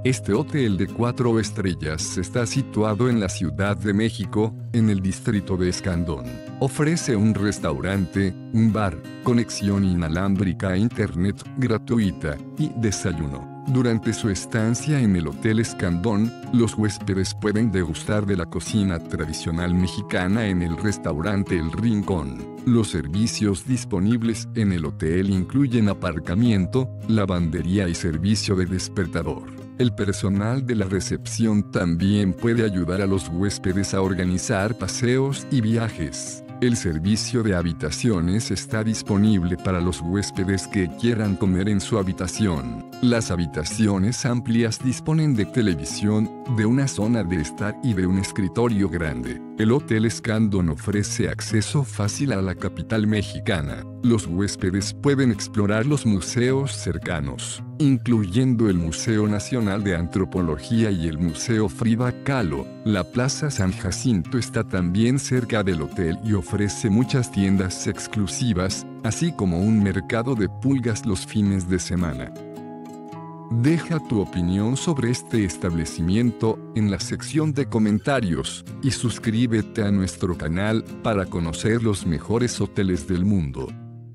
Este hotel de 4 estrellas está situado en la Ciudad de México, en el distrito de Escandón. Ofrece un restaurante, un bar, conexión inalámbrica a internet gratuita y desayuno. Durante su estancia en el Hotel Escandón, los huéspedes pueden degustar de la cocina tradicional mexicana en el restaurante El Rincón. Los servicios disponibles en el hotel incluyen aparcamiento, lavandería y servicio de despertador. El personal de la recepción también puede ayudar a los huéspedes a organizar paseos y viajes. El servicio de habitaciones está disponible para los huéspedes que quieran comer en su habitación. Las habitaciones amplias disponen de televisión, de una zona de estar y de un escritorio grande. El Hotel Escandón ofrece acceso fácil a la capital mexicana. Los huéspedes pueden explorar los museos cercanos, incluyendo el Museo Nacional de Antropología y el Museo Frida Kahlo. La Plaza San Jacinto está también cerca del hotel y ofrece muchas tiendas exclusivas, así como un mercado de pulgas los fines de semana. Deja tu opinión sobre este establecimiento en la sección de comentarios y suscríbete a nuestro canal para conocer los mejores hoteles del mundo.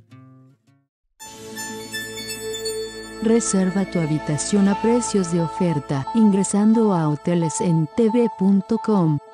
Reserva tu habitación a precios de oferta ingresando a hotelesentv.com.